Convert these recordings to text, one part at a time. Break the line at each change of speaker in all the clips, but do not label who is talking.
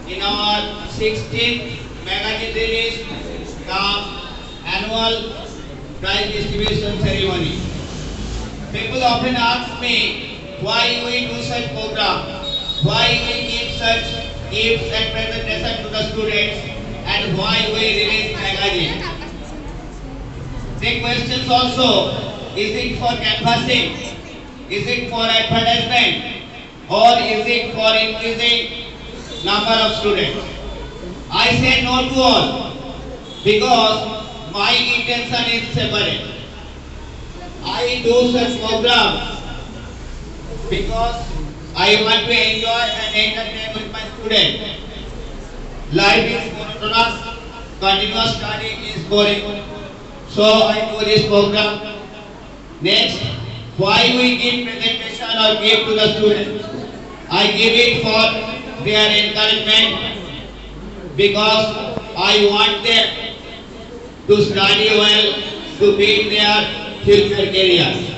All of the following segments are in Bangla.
in our 16th magazine release, the annual prize distribution ceremony. People often ask me why we do such program, why we give such gifts and presentation to the students, and why we release magazine. They question also, is it for canvassing, is it for advertisement, or is it for increasing number of students? I say no to all, because my intention is separate. I do such program because I want to enjoy and entertain with my students. Life is monotonous, continuous study is boring. So I do this program. Next, why we give presentation or give to the students? I give it for their encouragement because I want them to study well, to build their future careers.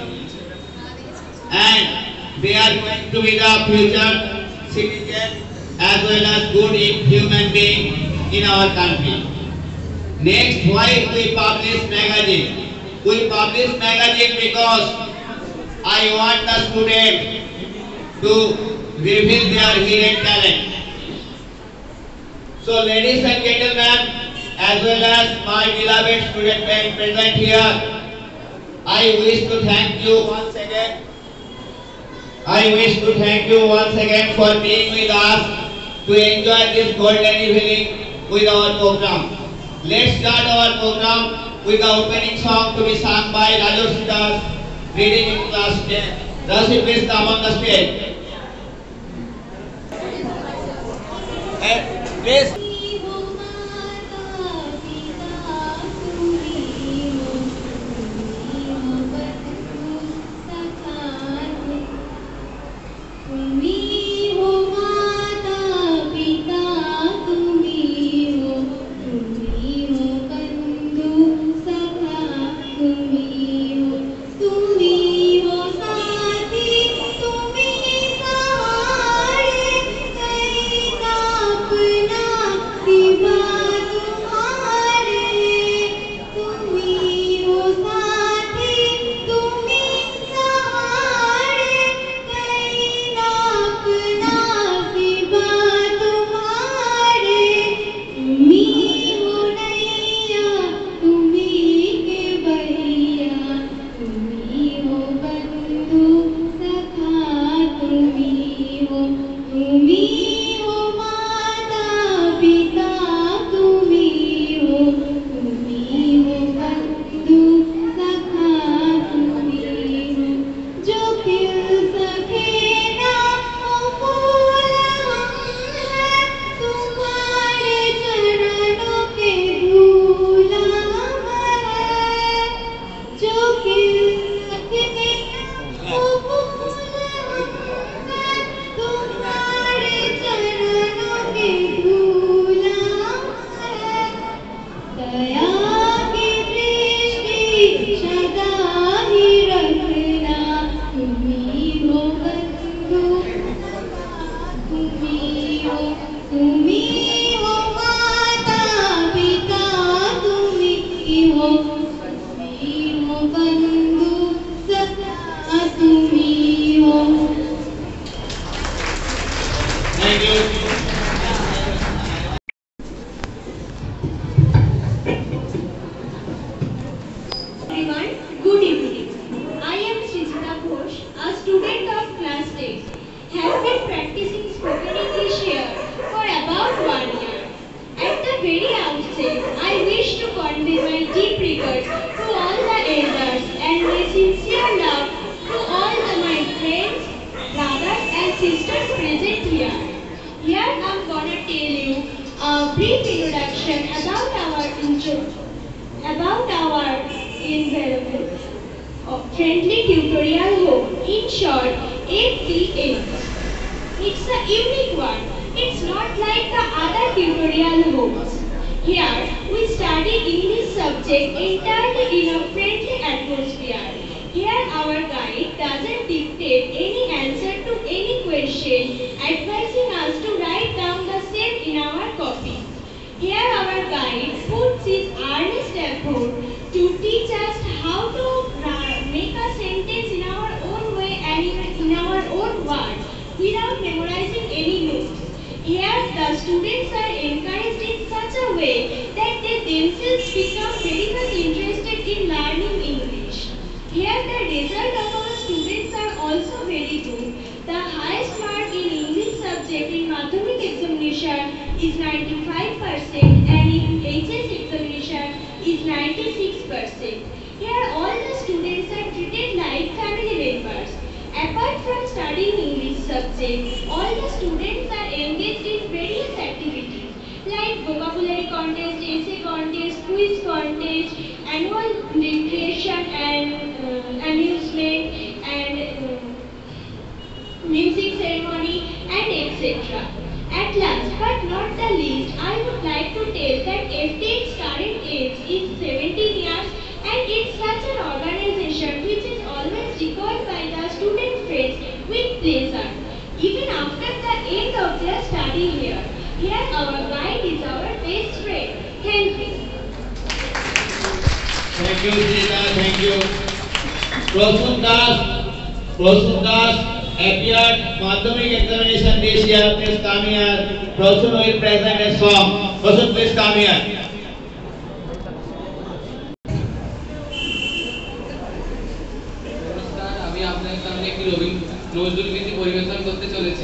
And they are going to be the future citizen as well as good human being in our country. Next, why we publish magazine? We publish magazine because I want the student to reveal their hidden talent. So ladies and gentlemen, as well as my beloved student present here, I wish to thank you once again. I wish to thank you once again for being with us to enjoy this golden evening with our program. Let's start our program with the opening song to be sung by Raju Das, reading in class 10. Raju, please come on the stage. Please.
Friendly Tutorial Home, in short, ATA. It's a unique one. It's not like the other tutorial homes. Here, we study English subject entirely in a friendly atmosphere. Here, our guide doesn't dictate any answer to any question, advising us to write down the same in guide puts his earnest effort to teach us how to make a sentence in our own way and in our own words without memorizing any notes. Here, the students are encouraged in such a way that they themselves become very much interested in learning English. Here, the result of our students are also very good. The highest mark in English subject in Madhyamik examination is 95% and in HS examination is 96%. Here, all the students are treated like family members. Apart from studying English subject, all the students are engaged in various activities like vocabulary contest, essay contest, quiz contest, annual recreation and amusement and music ceremony and etc. At last but not the least, I would like to tell that FT's current age is 17 years and it's such an organization which is always recalled by the student friends with pleasure. Even after the end of their study here, our guide is our best friend. Thank you.
Thank you, Sita. Thank you. Prasun Das appeared Madhyamik examination this year. Please come here. Prasun will present a song. Prasun, please come here.
আমি আপনাদের সামনে একটি নজরুল গীতি পরিবেশন করতে চলেছি।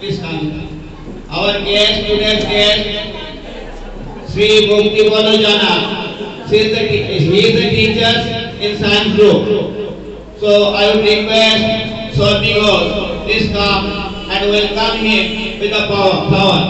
Please come. Our guest, today's guest, Sri Mukti Balojana. He is the teacher in science group. So I would request Swati Ghosh, please come and welcome him with a flower.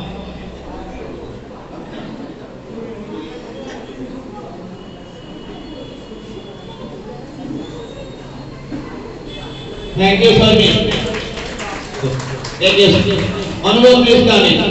Thank you, Swati. Thank you. Anubhav, please come in.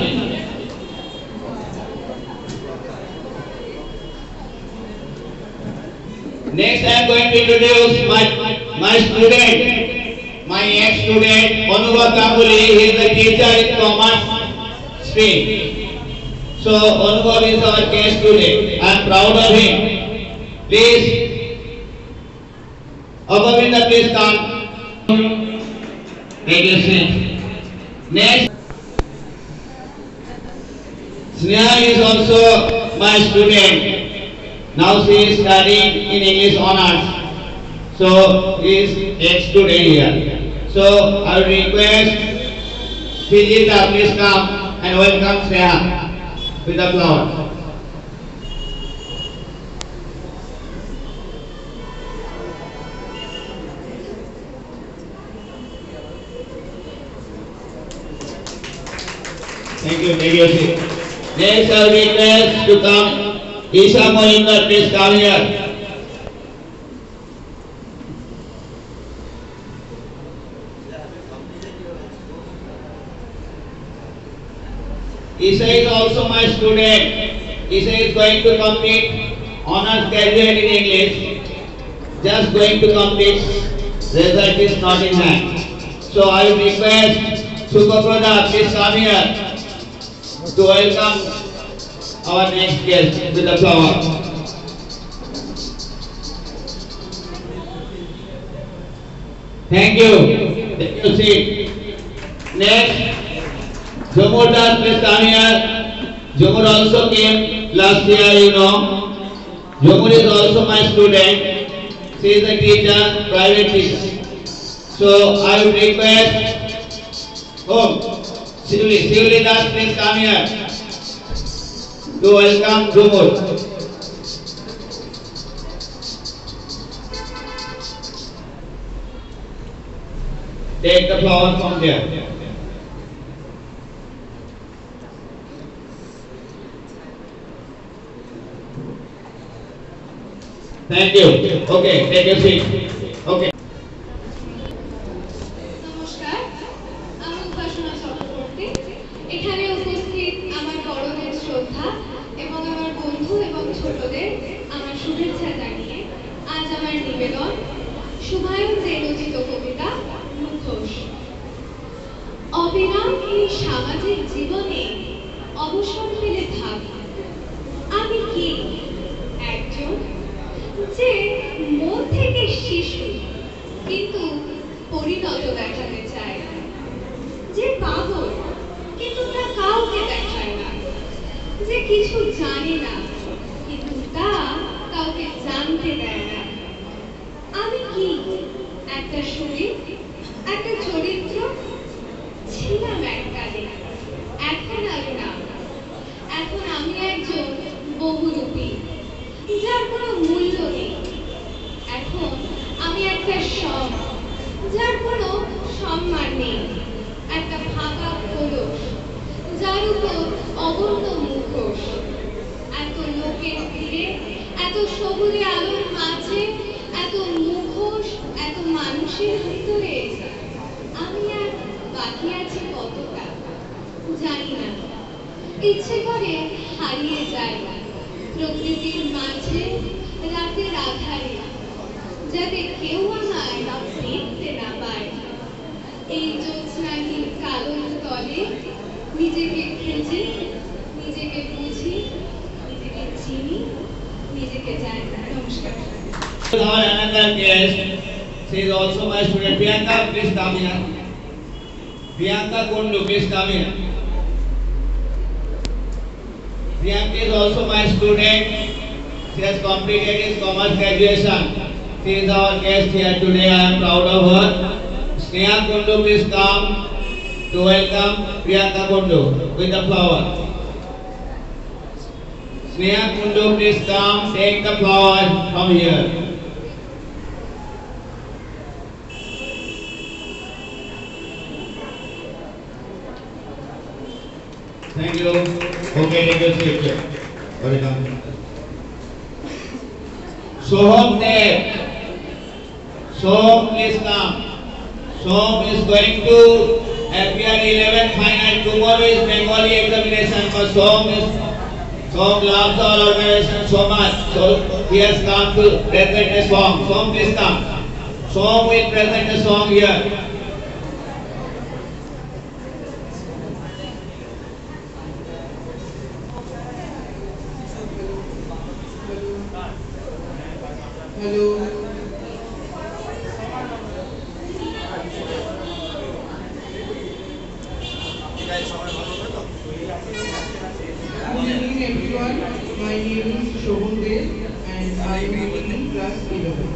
Next, I am going to introduce my student, my ex-student, Anubhav Ganguly. He is the teacher in commerce stream. So, Anubhav is our case student. I am proud of him. Please, Apavinda, please come. Thank you, sir. Next, Sneha is also my student. Now she is studying in English honors. So he is ex-student here. So I will request Srijita, please come and welcome Sneha with a flower. Thank you, sir. Next I will request to come Isha Mohinder, please come here. Isha is also my student. Isha is going to complete honors graduate in English. Just going to complete. Result is not in hand. So I will request Sukaprada, please come here to welcome our next guest with a flower. Thank you. Thank you, see. Next, Jomur Das, please come here. Jomur also came last year, you know. Jomur is also my student. She is a teacher, private teacher. So I would request, Shivli Das, please come here to welcome Jomur. Take the flower from there. Thank you. Okay, take your seat. Okay.
নমস্কার, আমি উপাসনা চক্রবর্তী। এখানে উপস্থিত আমার বড়দের শ্রদ্ধা এবং আমার বন্ধু এবং ছোটদের আমার শুভেচ্ছা জানিয়ে আজ আমার নিবেদন সুমায়ুন দে রচিত কবিতা মুখোশ। অবিরাম এই সামাজিক জীবনে অবসর পেলে ভাবি আমি কি একজন যে মন থেকে শিশু কিন্তু পরিণত দেখাতে চায়, যে পাগল কিন্তু তা কাউকে দেখায় না, যে কিছু জানে না কিন্তু তা কাউকে জানতে দেয় না। আমি কি একটা শরীর, একটা চরিত্র ছিলাম এককালে, এখন আর না। এখন আমি একজন বহুরূপী যার কোনো মূল্য নেই। এখন আমি একটা সব যার কোনো সম্মান নেই, একটা ফাঁকা কলস যার উপর অবর্ণ মুখোশ। এত লোকের ভিড়ে, এত সবুজে আলোর মাঝে, এত মুখোশ, এত মানুষের ভিতরে আমি আর বাকি আছি কতটা জানি না। ইচ্ছে করে হারিয়ে যায় প্রকৃতির মাঝে রাতের আধারে, যাতে কেউ আমায় দেখতে না পায়। এই জ্যোৎস্নাহীন কালোর তলে নিজেকে খুঁজি, নিজেকে বুঝি, নিজেকে চিনি, নিজেকে জানি। নমস্কার।
Our another guest, she is also my student. Priyanka, please come here. Priyanka Kundu, please come here. Priyanka is also my student. She has completed his commerce graduation. She is our guest here today. I am proud of her. Sneha Kundu, please come. to welcome Priyanka Kundu with the flower. Sneha Kundu, please come, take the flower from here. Thank you. Okay, take your seat. Welcome. Soham Dev. Soham, please come. Soham is going to appear 11th final. Tomorrow is Bengali examination, but Soham loves our organization so much. So he has come to present a song. Soham, please come. Soham will present a song here.
Hello. Good evening everyone. My name is Shobham Dev and I am in class 11.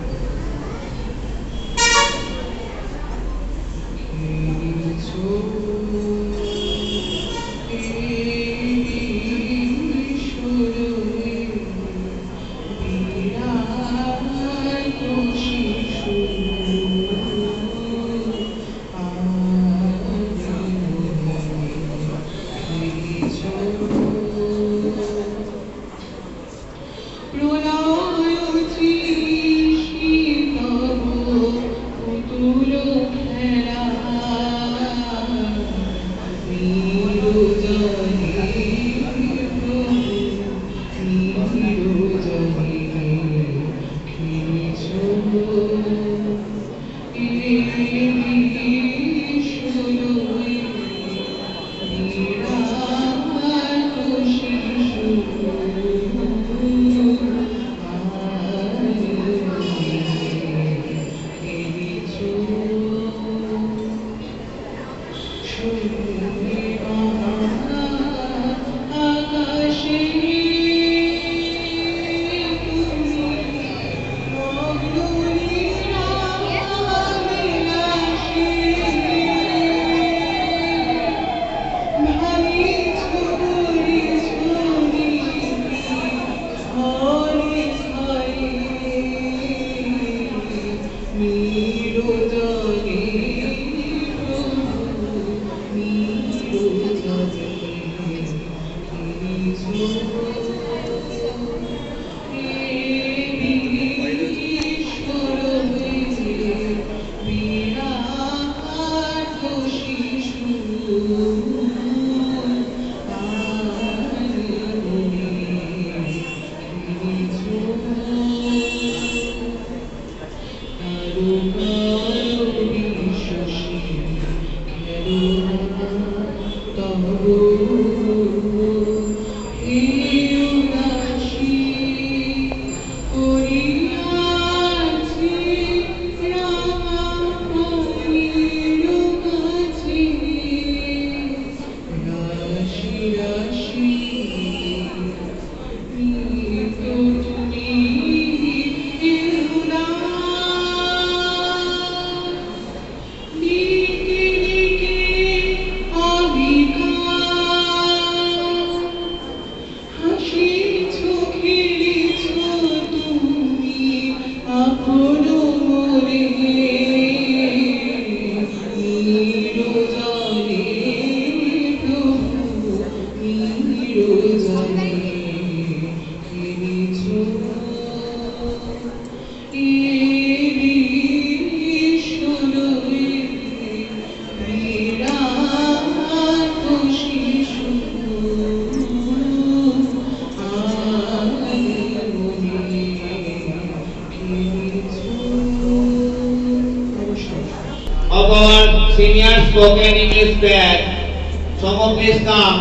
Of our senior spoken English pair, Somo, please come.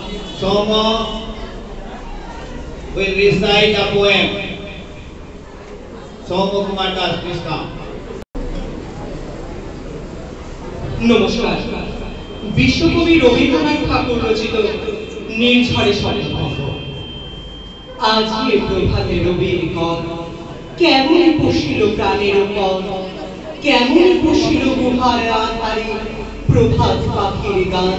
Somo will recite a poem. Somo Kumar Das, please come.
নমস্কার। বিশ্বকবি রবীন্দ্রনাথ ঠাকুর রচিত নির্ঝরে স্বপ্নভঙ্গ। আজি এ প্রভাতে রবির কণ, কেমন পশিল প্রাণের পণ, কেমন পশিল গুহার আধারে
প্রভাত পাখির গান।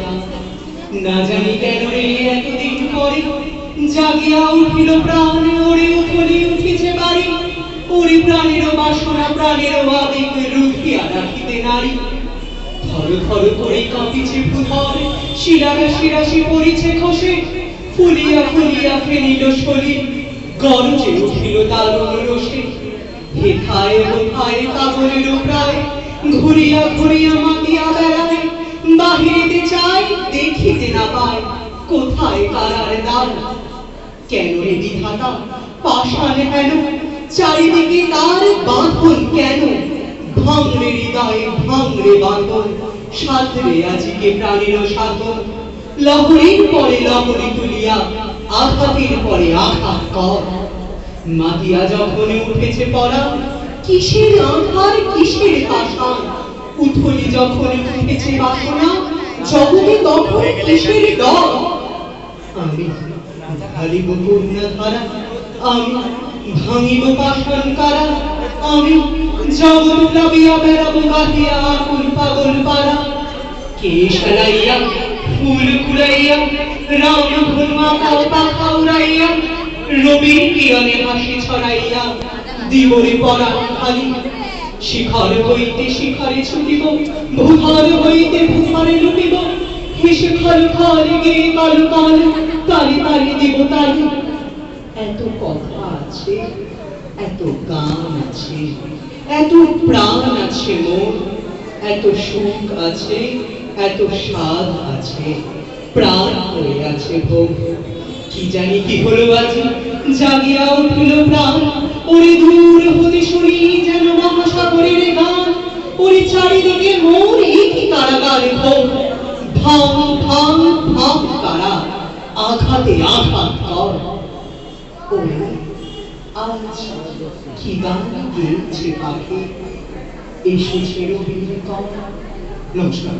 না জানি কেন রে এতদিন পরে জাগিয়া উঠিল প্রাণ, ওরে উঠলি উঠিছে বাড়ি, ওরে প্রাণের বাসনা প্রাণের আবেগ রুধিয়া রাখিতে নারী। থর থর করে কাঁপিছে ভূধর, শিরারা শিরাশি পড়িছে খসে, ফুলিয়া ফুলিয়া ফেলিল শরীর, গরজে উঠিল দারুণ রোষে। হেথায় হোথায় কাগলের প্রায় ঘুরিয়া ঘুরিয়া মাতিয়া বেড়ায়, বাহিরিতে চাই দেখিতে না পায় কোথায় কারার দ্বার। কেন রে বিধাতা পাষাণ হেন, চারিদিকে তার বাঁধন কেন? ভাঙরে হৃদয় ভাঙরে বাঁধন, সাধরে আজকে প্রাণীর সাধন। লহরীর পরে লহরী তুলিয়া আঘাতের পরে আঘাত কর। মাতিয়া যখন উঠেছে পড়া, কিসের আধার কিসের পাষাণ? উথলি যখন উঠেছে বাসনা, জগতে তখন কিসের ডর? আমি ঢালিব কন্যা ধারা, আমি ভাঙিব পাষাণ কারা, আমি জগৎ লাভিয়া বেড়াবো গাহিয়া আকুল পাগল পারা। কে সারাইয়া ফুল কুড়াইয়া রাম ধনুয়া পাখা উড়াইয়া, রবির কিরণে হাসি ছড়াইয়া দিবরে পরা খালি। শিখর হইতে শিখরে ছুটিব, ভূধর হইতে ভূধরে লুটিব, হেসে খল খল গিয়ে কাল কাল তালি তালি দিব তালি। এত কথা আছে, এত গান আছে, এত প্রাণ আছে মোর, এত সুখ আছে, এত স্বাদ আছে, প্রাণ হয়ে আছে ভোগ। কি জানি কি হলো আজ, জাগিয়া উঠিল প্রাণ, ওরে দূর হতে শুনি যেন মহাসাগরের গান। ওরে চারিদিকে মোর একই কারাগার ভোগ, ভাঙ ভাঙ ভাঙ কারা, আঘাতে আঘাত কর। ওরে আজ কি গান গেয়েছে পাখি, এসেছে রবির কর। নমস্কার।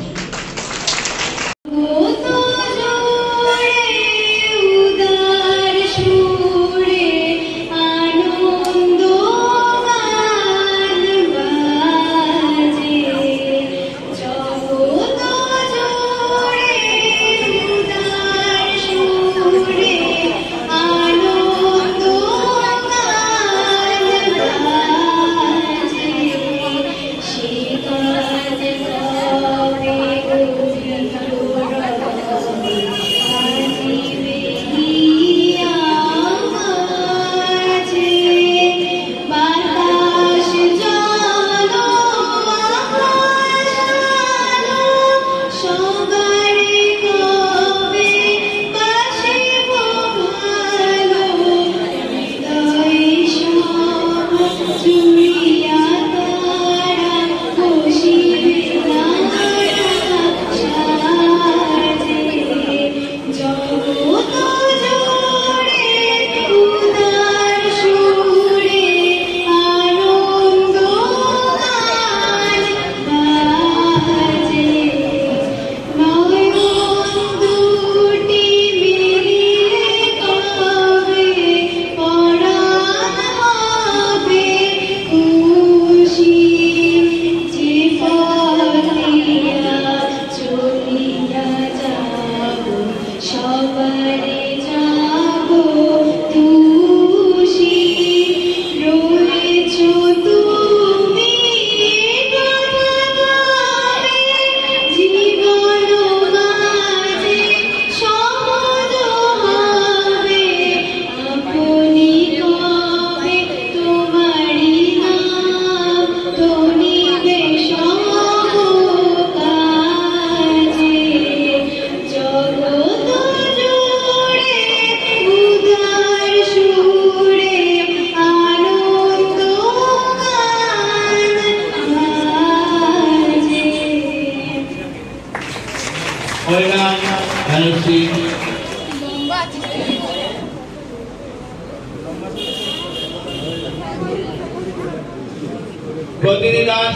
Bodhini Das,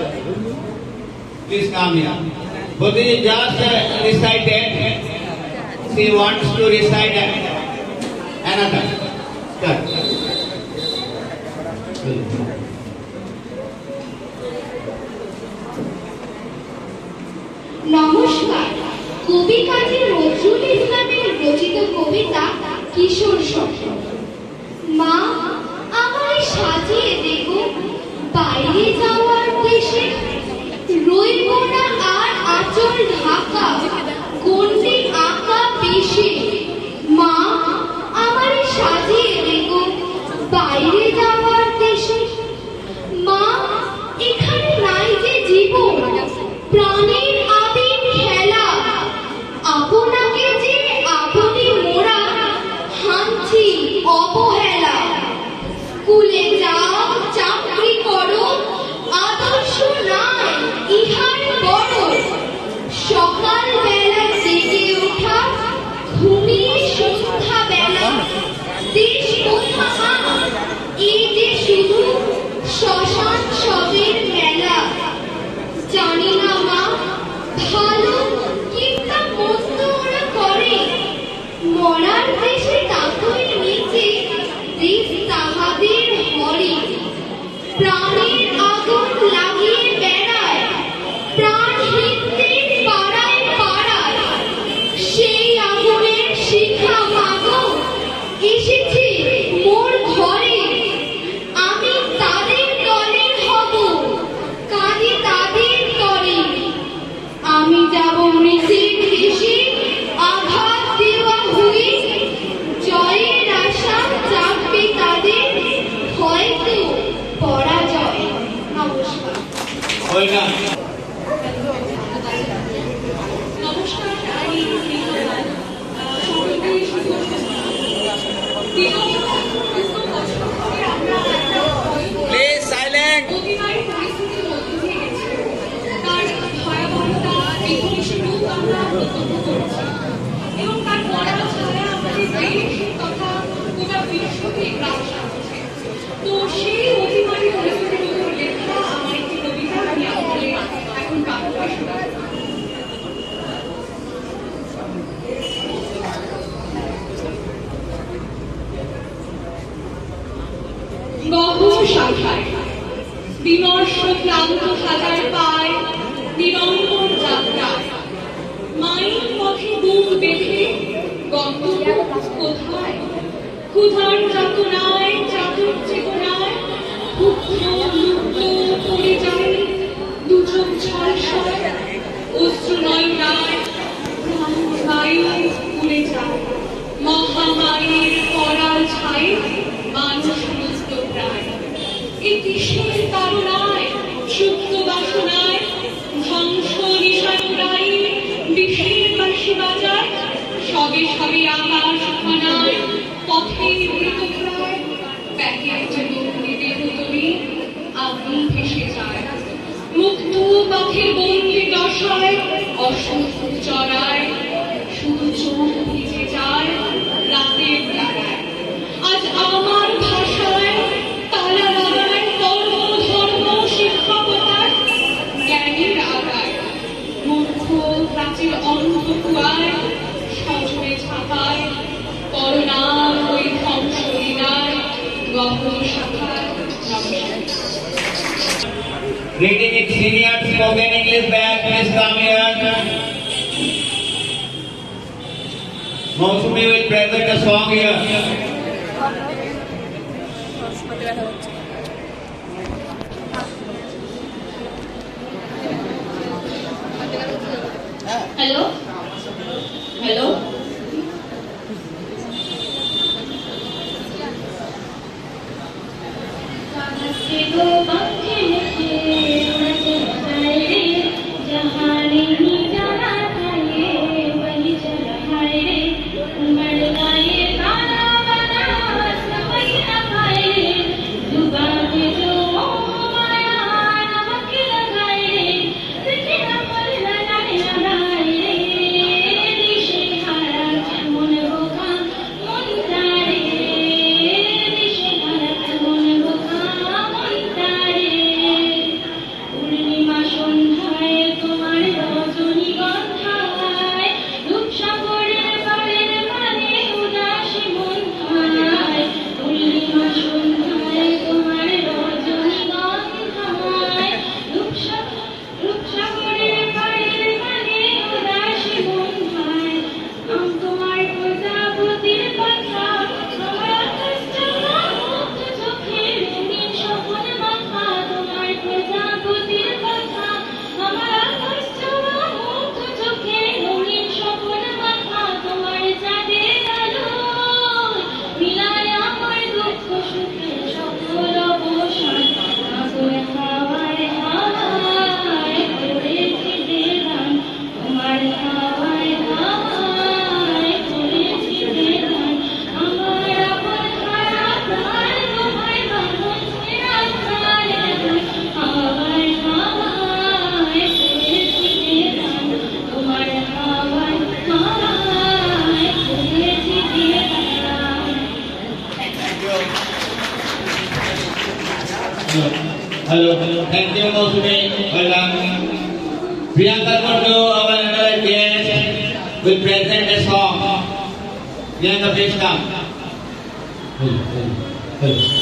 please come here. Bodhini just recited. She wants to recite another. Start.
কবি কাজী নজরুল ইসলামের রচিত কবিতা কিশোর স্বপ্ন। মা আমায় সাজিয়ে দেখো বাইরে যাওয়ার দেশে, রইব না আর আঁচল ঢাকা কোনটি আঁকা বেশে। মা আমায় সাজিয়ে দেখো বাইরে যাওয়ার দেশে। মা এখানে নাই যে জীবন প্রাণের আদিম খেলা, আপনাকে যে আপনি মোরা হাঁচি অবহেলা। স্কুলে যাও চাকরি করো আদর্শ নাই ইহার বড়, সকাল বেলা জেগে ওঠা ঘুমিয়ে সন্ধ্যা বেলা। দেশ কোথা এই যে শুধু শ্মশান সবের মেলা। জানি না মা ভালো কিংবা মন্দ ওরা করে, মরার দেশে তাতই নিচে দেশ তাহাদের হরে। প্রাণের আগুন লাগিয়ে বেড়ায় প্রাণহীনদের পাড়ায় পাড়ায়, সেই আগুনের শিখা মাগো এসেছে মোর ঘরে। আমি তাদের দলের হব কাঁদি তাদের তরে, আমি যাব মৃতের দেশে আঘাত দেওয়া হয়ে। জয়ের আশা জাগবে তাদের হয়তো পরাজয়। নমস্কার।
নমস্কার। আমি নীলগান। সকলকে শুভ বিগত বছর ধরে আমরা একটা অতিমারী পরিস্থিতির মধ্যে দিয়ে গেছি। তার ভয়াবহতা বিধ্বংসী রূপ আমরা প্রত্যক্ষ করেছি এবং তার পড়া ছাড়া আমাদের দেশ তথা গোটা বিশ্বকে গ্রাস করছে। তো সেই অতিমারী পরিস্থিতির উপর লেখা আমার একটি কবিতা আমি আপনাদের এখন পাঠ করে শোনাব। গহন শাখায় বিমর্ষ ক্লান্ত হাজার পায় নিরন্তর যাত্রায়, মাইল পথে বুক বেঁধে গন্তব্য কোথায়। ক্ষুধার যাতনায় চাতক চেতনায় ক্ষুব্ধ লুপ্ত পড়ে যায় দুচোখ ছলছল অশ্রু নয়নায়। প্রাণ বায়ু উড়ে যায় মহামারীর করাল ছাই মানুষ মুক্ত প্রায়। এই কিসের তাড়নায় সুপ্ত বাসনায় ধ্বংস নিশানুরাই বিষের বাঁশি বাজায়। সবে সবে আকাশ খানায় পথে মৃত প্রায়, প্যাকেট বন্দি দেহতলি আগুন ভেসে যায়। মুক্ত পথে বন্দি দশায় অসুখ চড়ায়, শুধু চোখ ভিজে যায় রাতের তারায়। আজ আমার ভাষায় তালা লাগায় কর্ম ধর্ম শিক্ষকতার জ্ঞানের আগায়। মূর্খ প্রাচীর অন্ধ কুয়ায় সজনে ছাপায় করোনার ওই ধ্বংসলীলায় গহন শাখায়।
Reading it senior spoken English band, please come here. Mausumi will present a song here.
Hello hello जहाँ नहीं जाना था ये वही चला है रे, उमड़ गए गाना बना वही लगाए रे, जुबान पे जो माया नमक लगाए रे, तुझे नमक लगाए रे।
Hello. Thank you, Mosme. Welcome. Priyanka Kundu, our another guest, will present a song. Priyanka, please come. Hello.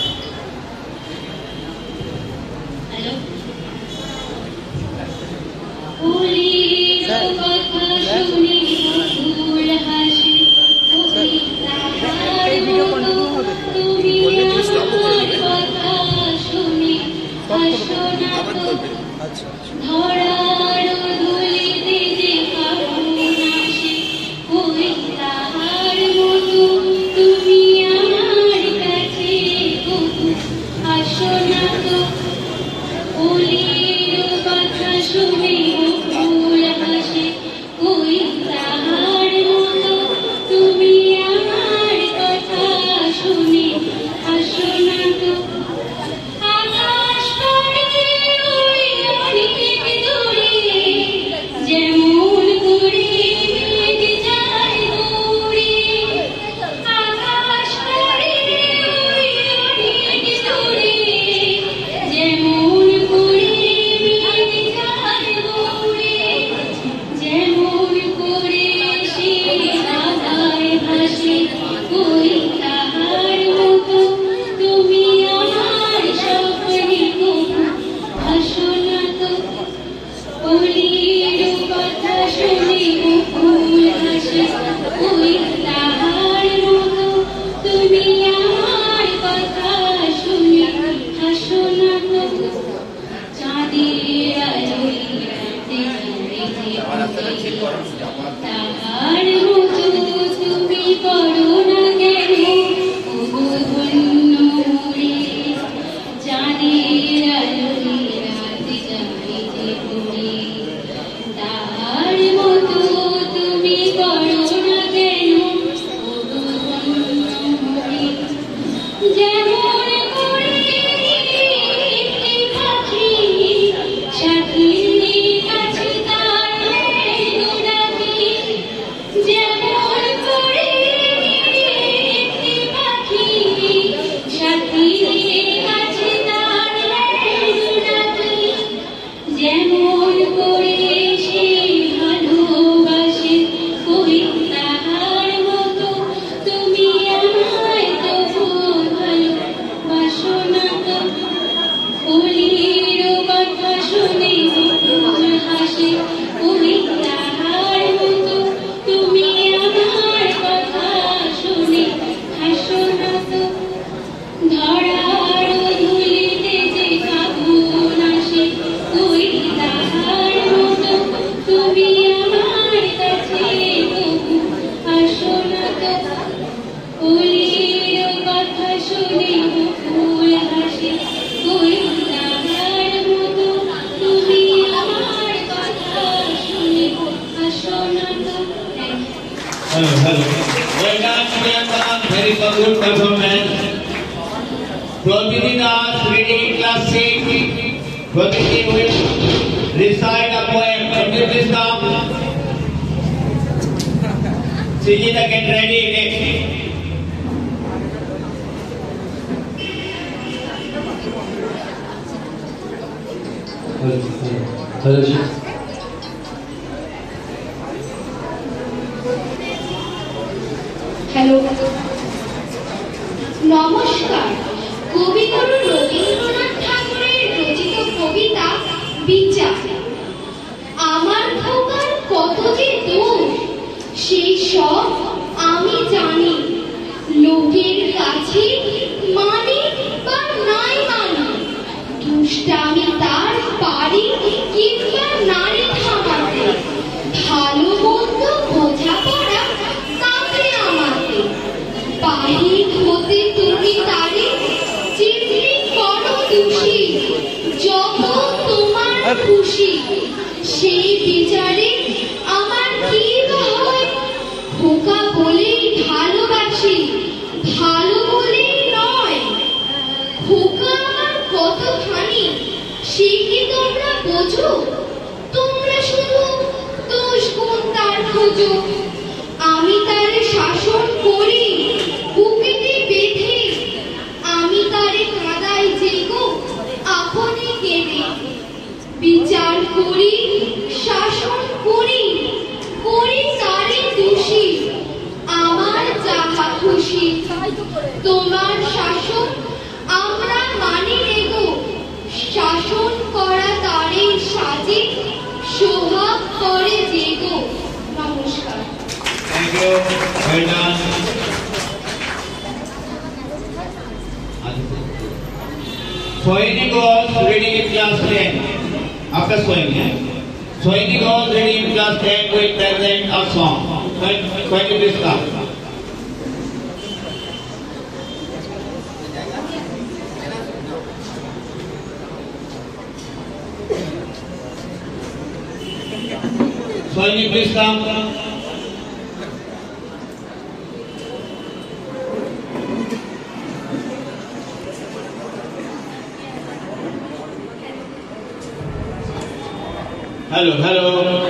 Hello. Welcome, Priyanka. Very good performance. Pratiti Das reading class 6. Pratiti will recite a poem. Can you please come? Sijita, get ready next.
Hello.
Hello, নমস্কার। কবিগুরু রবীন্দ্রনাথ ঠাকুরের রচিত কবিতা বিচার। আমার খোকার কত যে দোষ, সেই সব আমি জানি। লোকের কাছে মানে বা নাই মানি, দুষ্টামি তার পারি কিংবা নারী থামাতে। ভালো মন্দ বোঝাপড়া তাতে আমাকে, বাহির হতে তুমি তারে চিঠি করো দোষী, যত তোমার খুশি। সেই বিচারে আমার কি হয়, খোকা বলেই ভালোবাসি, ভালো বলেই নয়। খোকা আমার কতখানি সে কি তোমরা বোঝো? তোমরা শুধু দোষ গুণ তার খোঁজো। আমি তারে শাসন করি বুকেতে বেঁধে, আমি তারে কাঁদাই যে গো আপনি বিচার করি, শাসন করি, করি তারে দোষী, আমার যাহা খুশি। তোমার শাসন আমরা মানি নেগো, শাসন করা তারে সাজে, সোহাগ করে যেগো। নমস্কার।
Thank you. Well done. Sohini was reading in class 10. After Sohini. Sohini was reading in class 10 with present a song. Sohini, please start. Sohini, please come. Hello, hello.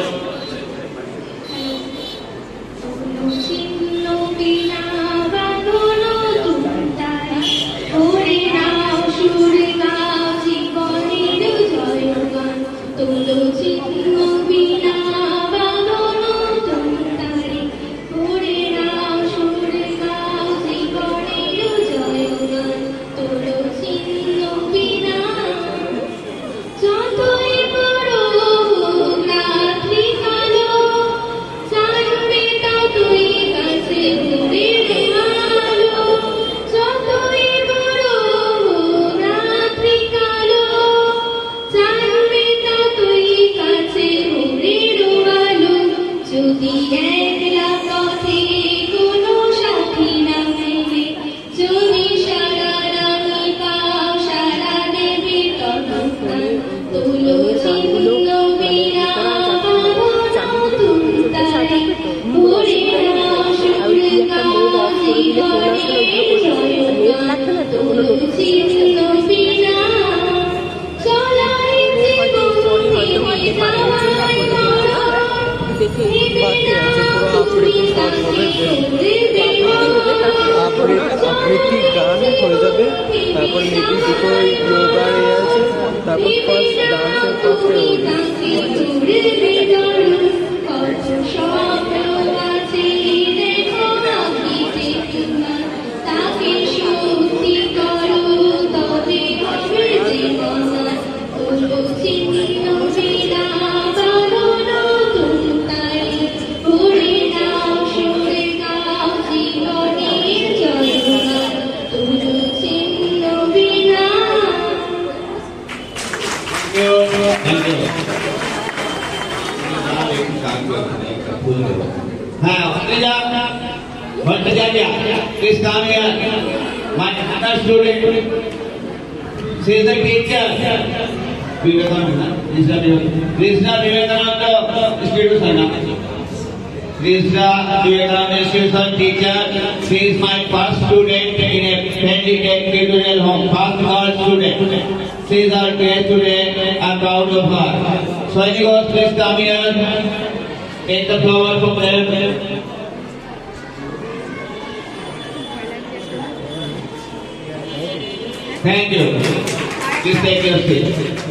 আবৃত্তি গান হয়ে যাবে, তারপর মেবি দুটো যোগা আছে, তারপর ফার্স্ট ডান্সের
Please come here. My other student, she is the teacher. Vivekananda, Krishna Vivekananda institution. Krishna Vivekananda institution teacher. She is my first student in a friendly tutorial home. First girl student. She is our great student. I am proud of her. Sohini Ghosh, please come here. Take the flower from there. Thank you. Please take your seat.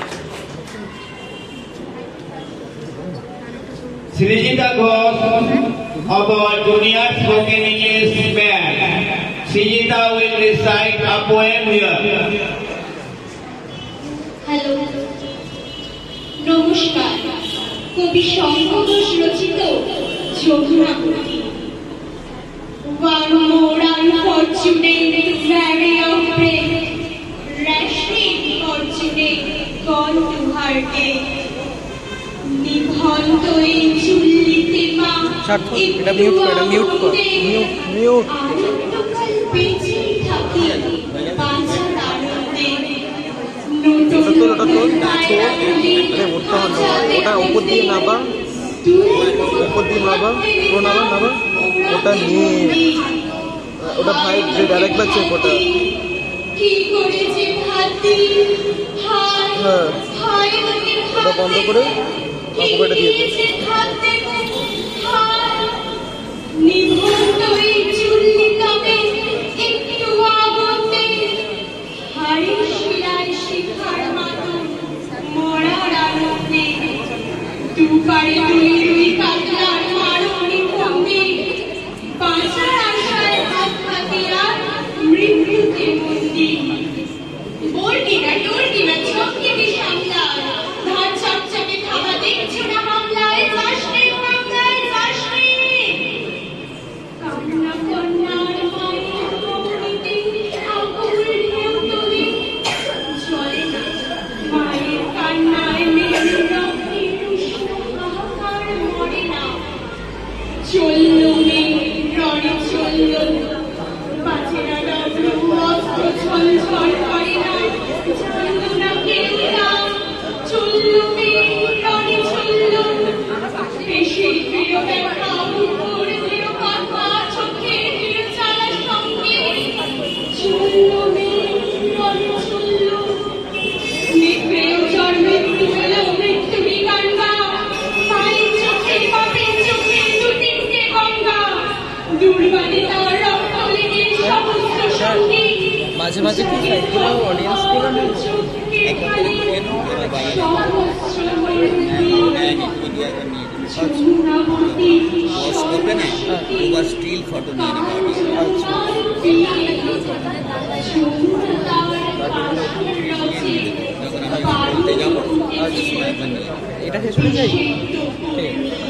Srijita Ghosh of our junior spoken English band. Srijita will recite a poem here.
Hello. নমস্কার। কবি শঙ্কর ঘোষ রচিত যমুনা পুঁথি। One more unfortunate valley of breath, rashly fortunate gone to her death. নিভন্ত এই চুল্লিতে মা আনন্দকাল বেঁচে থাকি বাঁচার আনন্দে।
ওটা নিয়ে ওটা ভাই আরেকবার চেক ওটা
কি করেছে ভাতি হায় হায়
ওটা বন্ধ করে পকেটে দিয়েছে
নিভন্ত এই চুল্লি তবে একটু আগতে হাড়ি শিরায় শিখার মতো মরার আলো মে রণে চলল বাজেরা ডবলু অস্ত্র ঝলঝল করে না জানল না কেউ নাম চলল মে রণে চলল বেশি প্রিয় দেখা উপর প্রিয় কথা চোখে প্রিয় চালা সঙ্গে চলল মে রণে চলল নিপ্রেয় জন্মে তুলল মৃত্যু বিকাঙ্গা মায়ের চোখে বাপের চোখে দুদিনকে গঙ্গা দুর্বাণী তার রক্ত লেগে সহস্র সঙ্গী
মাঝে মাঝে কি সাইডগুলো অডিয়েন্সগুলো নেই
স্টিল ফটো নিয়ে
এটা শেষ হয়ে যায় ঠিক